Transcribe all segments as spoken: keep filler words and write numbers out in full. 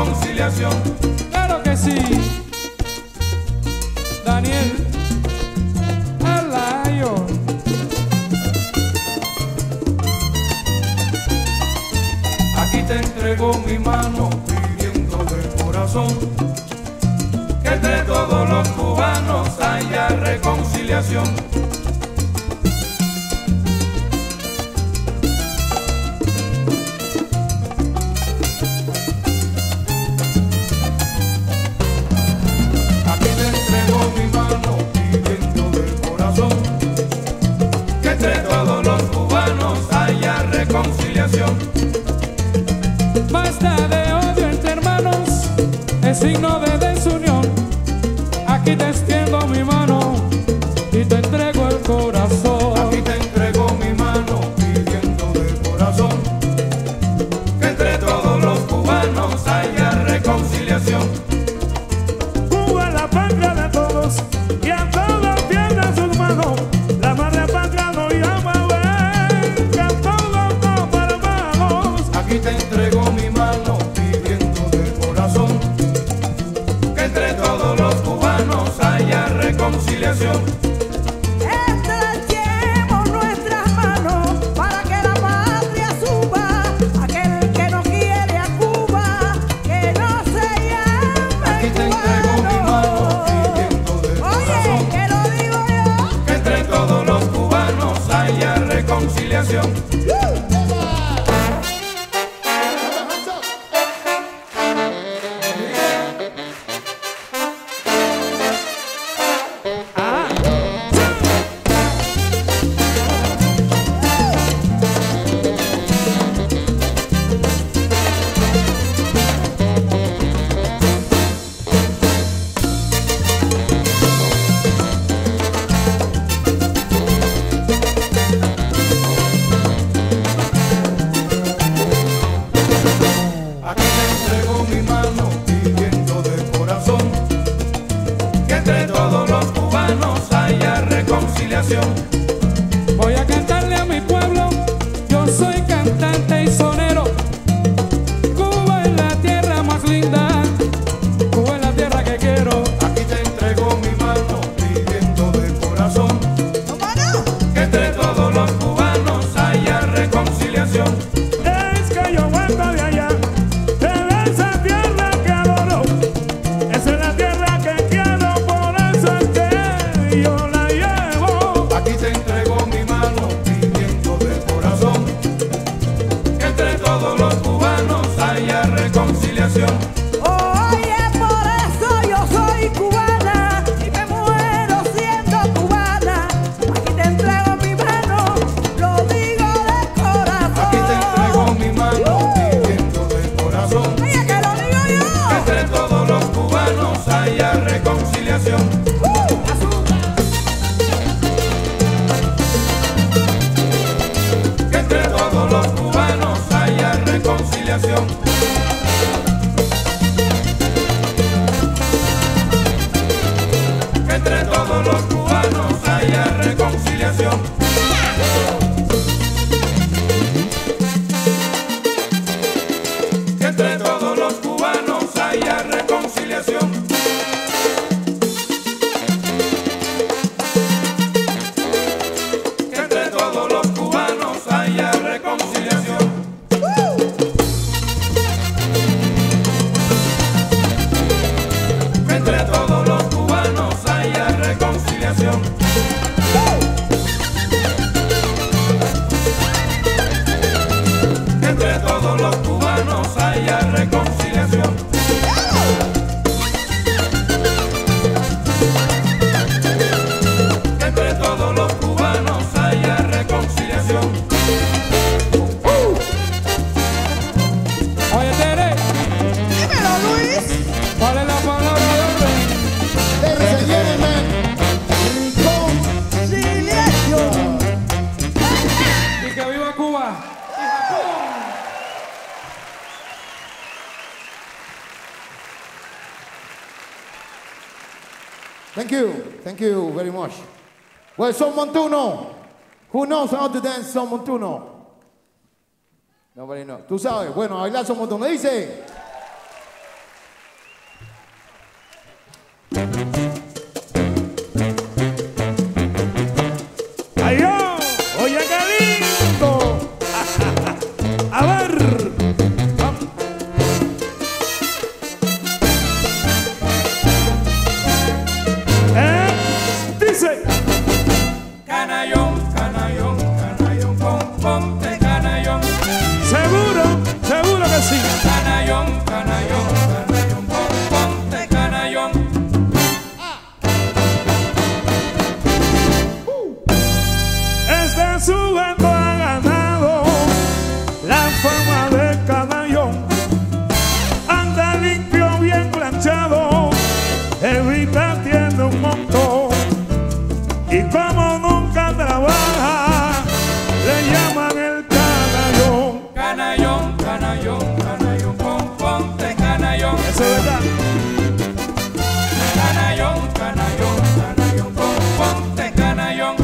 reconciliación. Claro que sí, Daniel Alayo. Aquí te entrego mi mano pidiendo de corazón que entre todos los cubanos haya reconciliación. Aquí te entrego mi mano pidiendo de corazón que entre todos los cubanos haya reconciliación. Basta de odio entre hermanos, es signo de desunión. Aquí te extiendo mi mano y te entrego el corazón. Aquí te entrego mi mano pidiendo de corazón que entre todos los cubanos haya reconciliación. Cuba es la patria de todos y a todos tiene sus manos. La madre patria nos llama a ver que todos somos hermanos. Aquí te entrego mi mano pidiendo de corazón que entre todos los cubanos haya reconciliación. Estrechemos nuestras manos para que la patria suba. Aquel que no quiere a Cuba, que no se llame Aquí te entrego mi mano pidiendo de corazón Oye, que lo digo yo. que entre todos los cubanos haya reconciliación. Aquí te entrego mi mano pidiendo de corazón que entre todos los cubanos haya reconciliación. Voy a cantarle a mi pueblo, yo soy cantante y sonero. Cuba es la tierra más linda, Cuba es la tierra que quiero. Aquí te entrego mi mano pidiendo de corazón que entre todos los cubanos haya reconciliación. Es que yo vuelvo de allá, de esa tierra que adoro. Esa es la tierra que quiero, por eso es que yo la llevo. Aquí te entrego mi mano pidiendo de corazón que entre todos los cubanos haya reconciliación. Oye, por eso yo soy cubana y me muero siendo cubana. Aquí te entrego mi mano, lo digo de corazón. Aquí te entrego mi mano pidiendo de corazón Oye, que lo digo que yo. entre todos los cubanos haya reconciliación. Que entre todos los cubanos haya reconciliación. Que entre todos los cubanos haya reconciliación. Que entre todos los cubanos haya reconciliación. Que entre todos los cubanos haya reconciliación. Que entre todos los cubanos haya reconciliación. Que entre todos los cubanos haya reconciliación. Que entre todos los cubanos haya reconciliación. Oye, Tere, Dímelo, Luis. ¿cuál es la palabra de orden? Ladies and gentlemen, Reconciliación. Y que viva Cuba. thank you, thank you very much. Well, Son Montuno. Who knows how to dance Son Montuno? Nobody knows. Tú sabes. Bueno, a bailar Son Montuno. Dice. Ay, yo, oye, qué lindo. A ver. Vamos. Eh, dice. Canallón, canallón, canallón, pom, ponte canallón. Seguro, seguro que sí. Canallón, canallón, canallón, pom, ponte canallón. Este sujeto ha ganado la fama de canallón. Anda limpio, bien planchado, evita tiene un montón. Y como nunca trabaja, le llaman el canallón. Canallón, canallón, canallón, pom, ponte canallón. Eso es verdad. Canallón, canallón, canallón, pom, ponte canallón.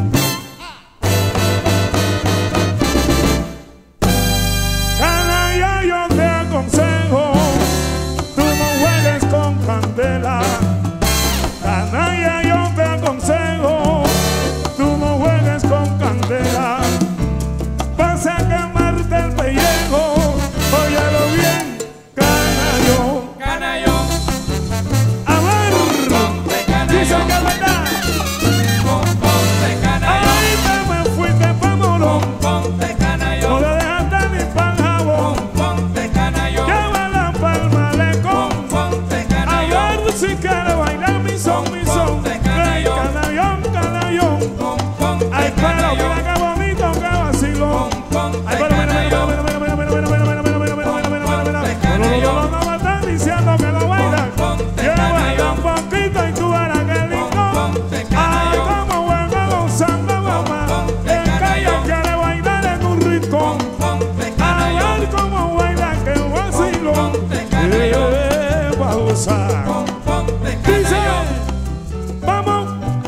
Canalla, yo te aconsejo, tú no juegues con candela. Canalla, yo te aconsejo, tú no juegues con candela. Vas a quemarte el pellejo, óyelo bien, canallón. Canallón, A ver, ponte dice canallón. que es verdad. Pom, ponte canallón. Ay, te me fuiste pa' morón, Pom, ponte no canallón. le dejaste ni pa' jabón. Pom, ponte canallón. Lleva la palma, le Pom, con. ponte A canallón. ver si quiere bailar mi son, mi son. Ponte Ey, canallón. canallón, canallón. Pom, ponte Ay, pero canallón. mira qué bonito, qué vacilón. Pom, ponte Ay, pero mira, mira, canallón. mira, mira, mira, mira, mira, mira, mira, mira, mira, mira, mira, mira, mira, mira. Ponte No, no, no, canallón. no, no me están diciendo que no bailan. Ponte Yo bailo canallón. un poquito y tú verás qué lindo. Ponte Ay, canallón. cómo juega gozando, mamá. Ponte El callo canallón. quiere bailar en un rincón. Ponte A canallón. ver cómo baila, qué vacilón. Ponte canallón. Eh, va a gozar. Pom, ponte Dice, canallón. vamos.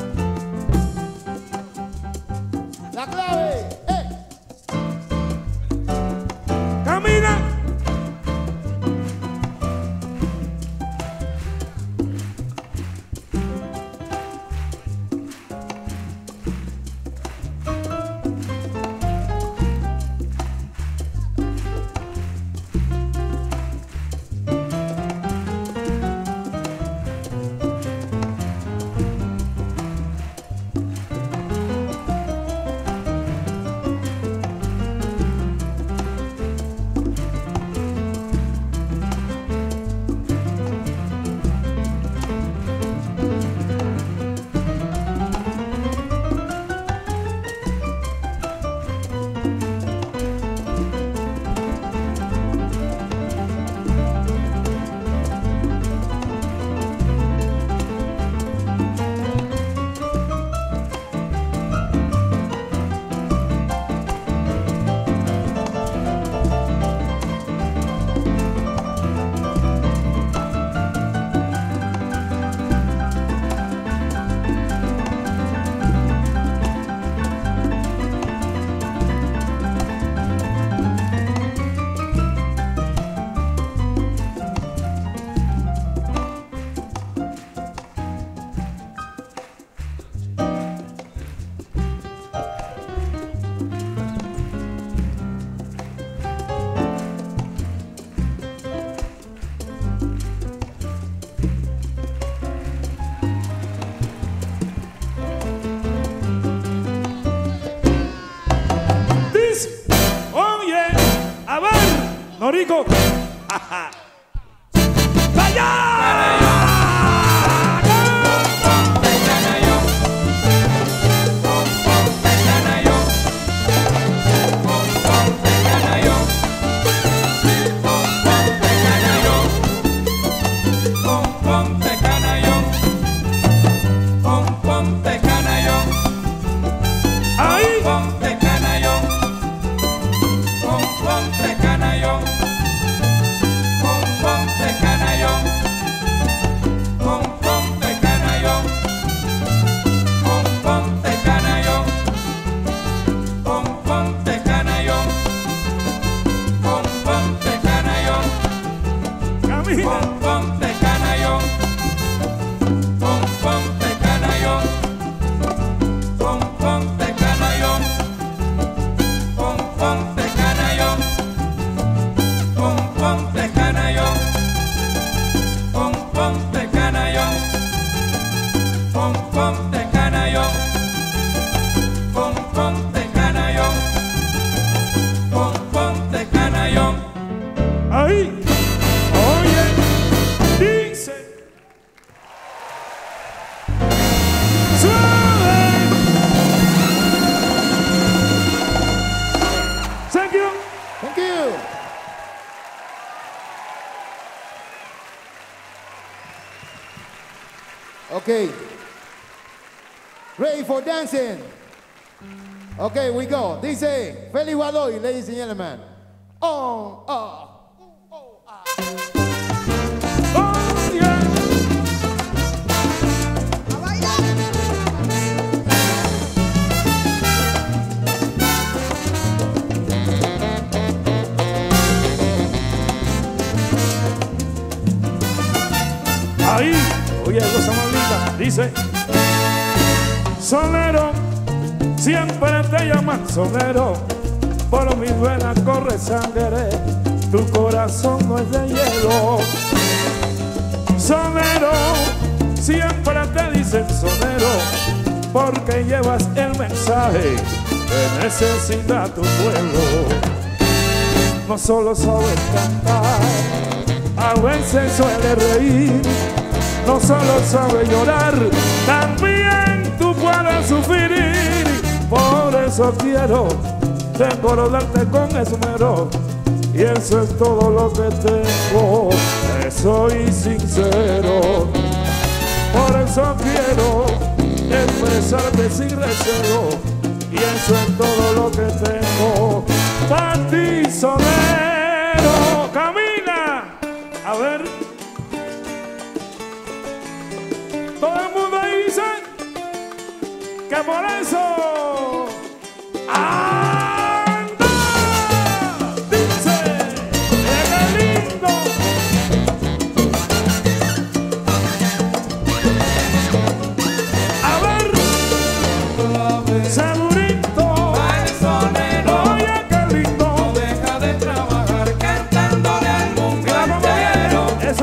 La clave. ¡Eh! Camina. Norico. ¡Vaya! Okay. Ready for dancing? Okay, we go. Dice Feli Godoy, ladies and gentlemen. On, ah. Oh, yeah. Ahí, oye, cosa más linda, dice: sonero, siempre te llaman sonero, por mis venas corre sangre, tu corazón no es de hielo. Sonero, siempre te dicen sonero, porque llevas el mensaje que necesita tu pueblo. No solo sabes cantar, a veces suele reír, no solo sabe llorar, también tú puedes sufrir. Por eso quiero recordarte con esmero, y eso es todo lo que tengo, te soy sincero. Por eso quiero expresarte sin recelo, y eso es todo lo que tengo para ti, sonero. Camina, a ver. Todo el mundo dice que por eso anda, dice, qué lindo. A ver, segurito, oye, qué lindo. No deja de trabajar cantándole al mundo entero. Eso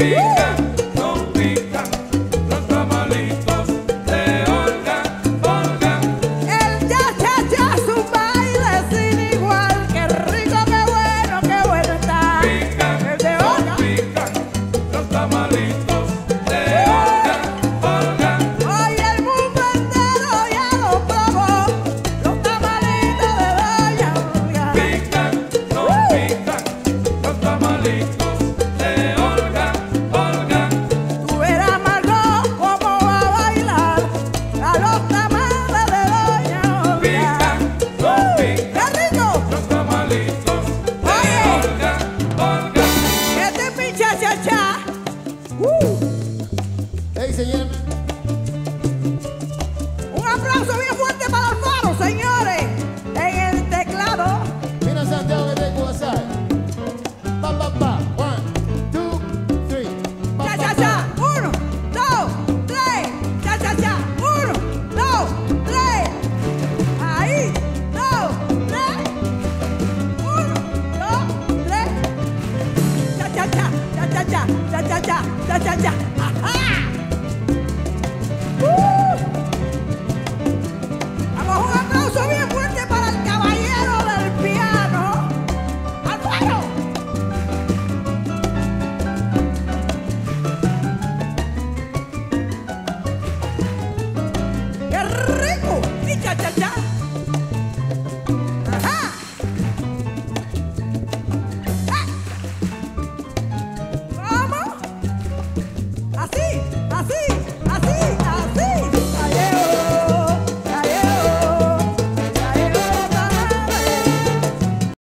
Cha cha cha.